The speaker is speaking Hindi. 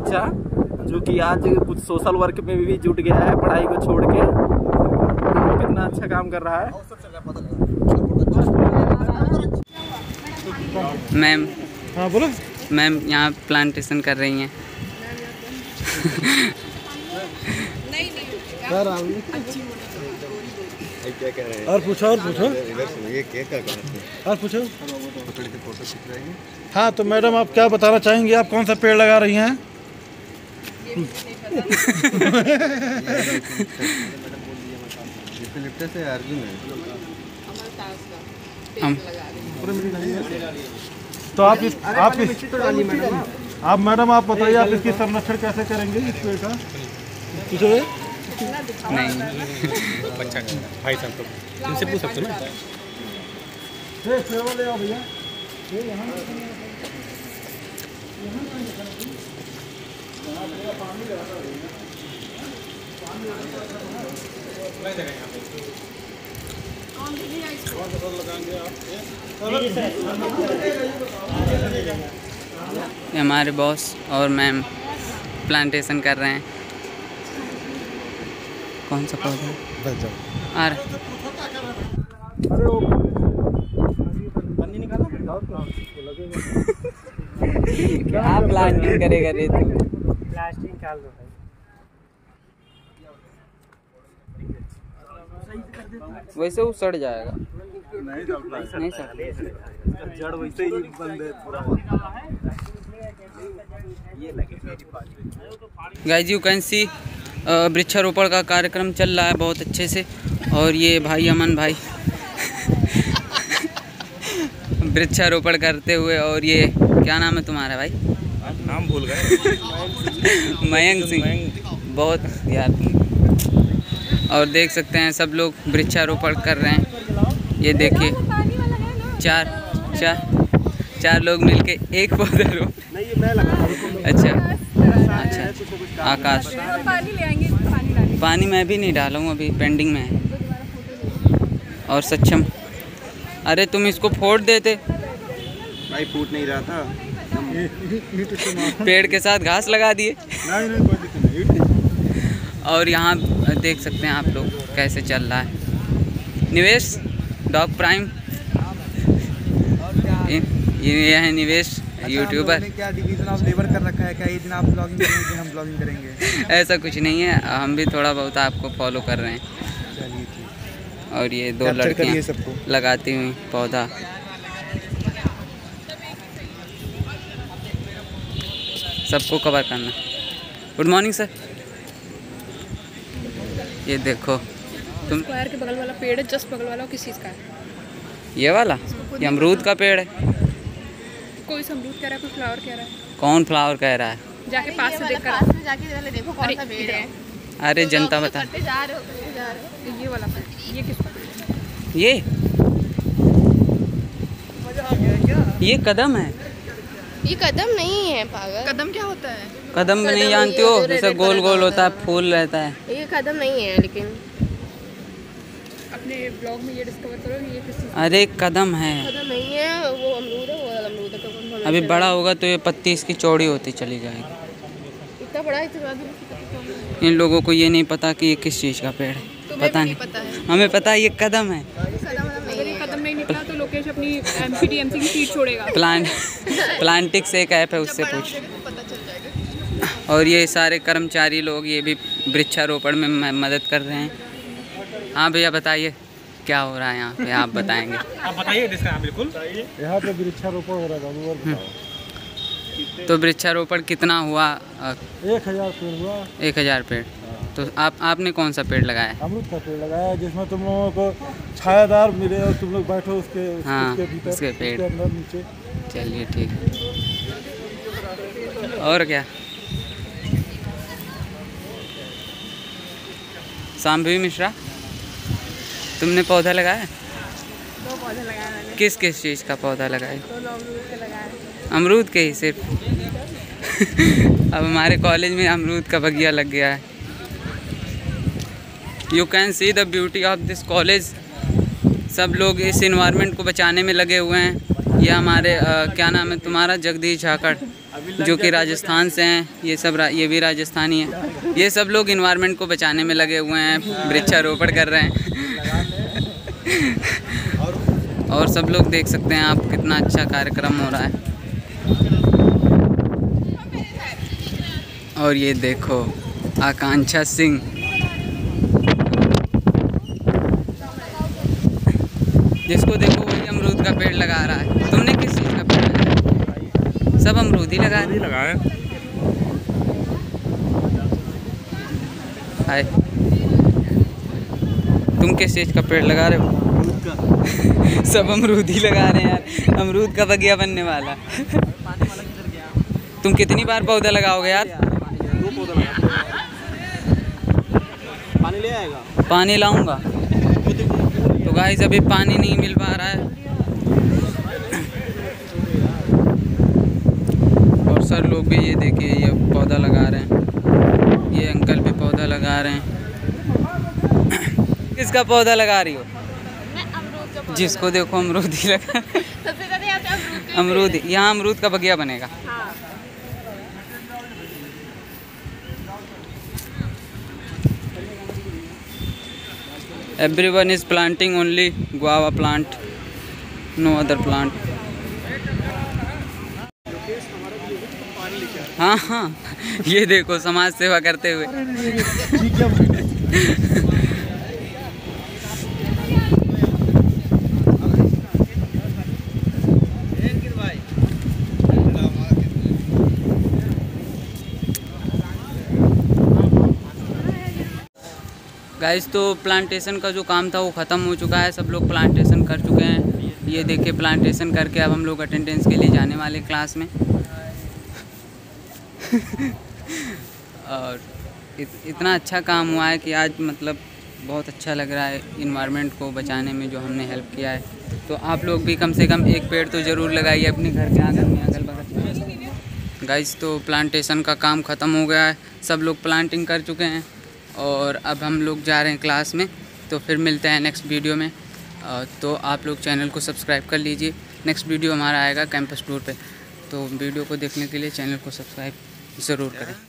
बच्चा जो कि आज कुछ सोशल वर्क में भी जुट गया है, पढ़ाई को छोड़ के। कितना अच्छा काम कर रहा है। मैम, हाँ बोलो। मैम यहाँ प्लांटेशन कर रही हैं। क्या कह रहे हैं? और पूछो ये केक का और पूछो। हाँ तो मैडम आप क्या बताना चाहेंगी, आप कौन सा पेड़ लगा रही हैं? से अर्जुन है। तो आप मैडम आप बताइए, आप इसकी संरक्षण कैसे करेंगे इस पेड़ का? पूछो नहीं, बच्चा भाई साहब तो इनसे पूछ सकते हो ना। ले आओ भैया। हमारे बॉस और मैम प्लांटेशन कर रहे हैं। कौन सा पौधा आ रहा? क्या प्लांटिंग करेगा रे तू? प्लास्टिक निकाल दो भाई। वैसे वो सड़ जाएगा। नहीं सर, जड़ वैसे ही बंद है पूरा। गाइस यू कैन सी वृक्षारोपण का कार्यक्रम चल रहा है बहुत अच्छे से। और ये भाई अमन भाई वृक्षारोपण करते हुए। और ये क्या नाम है तुम्हारा भाई? नाम भूल गए। मयंक सिंह। बहुत यार। और देख सकते हैं सब लोग वृक्षारोपण कर रहे हैं। ये देखिए चार लोग मिलके एक पौधा रोप। अच्छा, आकाश। पानी मैं भी नहीं डाला हूँ, अभी पेंडिंग में है। और सक्षम, अरे तुम इसको फोड़ देते। भाई फूट नहीं रहा था। पेड़ के साथ घास लगा दिए। और यहाँ देख सकते हैं आप लोग कैसे चल रहा है। निवेश डॉग प्राइम, ये है निवेश यूट्यूबर। क्या डिवीजन ऑफ लेबर कर रखा है? क्या ये दिन आप ब्लॉगिंग करेंगे, हम ब्लॉगिंग करेंगे? ऐसा कुछ नहीं है, हम भी थोड़ा बहुत आपको फॉलो कर रहे हैं। चलिए ठीक। और ये दो लड़कियाँ लगाती हुई पौधा। सबको कवर करना। Good morning sir. ये देखो तुम, स्क्वायर के बगल वाला पेड़ है, जस्ट बगल वाला किस चीज़ का है? ये वाला ये अमरूद का पेड़ है। कोई अमरूद कह रहा है, कोई फ्लावर कह रहा है। कौन फ्लावर कह रहा है? जाके पास से देख कर जाके देखो कौन सा पेड़ है। अरे जनता बता। ये वाला पेड़, ये किसका पेड़ है? ये कदम है। ये कदम नहीं है पागल। कदम क्या होता है? कदम नहीं जानती हो? जैसे गोल गोल होता है, फूल रहता है। ये कदम नहीं है, लेकिन अपने ब्लॉग में ये डिस्कवर करो ये किस चीज़। अरे कदम है। कदम नहीं है, वो अमरूद है, वो अमरूद है। अभी बड़ा होगा तो ये पत्ती इसकी चौड़ी होती चली जाएगी। इतना बड़ा इतना। इन लोगों को ये नहीं पता कि ये किस चीज़ का पेड़ है। पता नहीं, हमें पता है ये कदम है। अगर ये कदम नहीं निकला तो लोकेश अपनी MPTMC की सीट छोड़ेगा। प्लांटिक्स एक ऐप है, उससे पूछ। और ये सारे कर्मचारी लोग ये भी वृक्षारोपण में मदद कर रहे हैं। हाँ भैया बताइए क्या हो रहा है यहाँ पे, आप बताएंगे। आप बताइए इसका। बिल्कुल यहाँ पे वृक्षारोपण हो रहा है। तो वृक्षारोपण कितना हुआ? 1000 पेड़ हुआ। 1000 पेड़। तो आपने कौन सा पेड़ लगाया? अमरूद का पेड़ लगाया, जिसमें तुम लोगों को छायादार मिले और तुम लोग बैठो उसके भीतर, उसके पेड़ अंदर नीचे। चलिए ठीक है। और क्या शांभवी मिश्रा, तुमने पौधा लगाया? 2 पौधे लगाए मैंने। किस किस चीज़ का पौधा लगाया? 2 अमरूद के लगाए। अमरूद के ही सिर्फ? अब हमारे कॉलेज में अमरूद का बगिया लग गया है। You can see the beauty of this college. सब लोग इस इन्वायरमेंट को बचाने में लगे हुए हैं। ये हमारे क्या नाम है तुम्हारा? जगदीश झाकड़। जो कि राजस्थान से हैं। ये भी राजस्थानी हैं। ये सब लोग इन्वायरमेंट को बचाने में लगे हुए हैं, वृक्षारोपण कर रहे हैं। और सब लोग देख सकते हैं आप कितना अच्छा कार्यक्रम हो रहा है। और ये देखो आकांक्षा सिंह, जिसको देखो वही अमरूद का पेड़ लगा रहा है। तुमने किस चीज़ का पेड़ लगाया? सब अमरूद ही लगाया। हाय, तुम किस चीज़ का पेड़ लगा रहे हो? सब अमरूद ही लगा रहे हैं यार। अमरूद का बगिया बनने वाला। तुम कितनी बार पौधा लगाओगे यार? 2 पौधा लगा। पानी ले आएगा? पानी लाऊंगा। तो गाइस अभी पानी नहीं मिल पा रहा है। और सर लोग भी ये देखिए ये पौधा लगा रहे हैं। ये अंकल भी पौधा लगा रहे हैं। किसका पौधा लगा रही हो? जिसको देखो अमरूद ही लगा। अमरूद, यहाँ अमरूद का बगिया बनेगा। Everyone is planting only guava plant, no other plant. हाँ, ये देखो समाज सेवा करते हुए। गाइस तो प्लांटेशन का जो काम था वो ख़त्म हो चुका है। सब लोग प्लांटेशन कर चुके हैं। ये देखिए प्लांटेशन करके अब हम लोग अटेंडेंस के लिए जाने वाले क्लास में। और इतना अच्छा काम हुआ है कि आज मतलब बहुत अच्छा लग रहा है इन्वायरमेंट को बचाने में जो हमने हेल्प किया है। तो आप लोग भी कम से कम एक पेड़ तो ज़रूर लगाइए अपने घर के आंगन में, अगल बगल। गाइस तो प्लांटेशन का काम ख़त्म हो गया है। सब लोग प्लांटिंग कर चुके हैं और अब हम लोग जा रहे हैं क्लास में। तो फिर मिलते हैं नेक्स्ट वीडियो में। तो आप लोग चैनल को सब्सक्राइब कर लीजिए। नेक्स्ट वीडियो हमारा आएगा कैंपस टूर पे। तो वीडियो को देखने के लिए चैनल को सब्सक्राइब ज़रूर करें।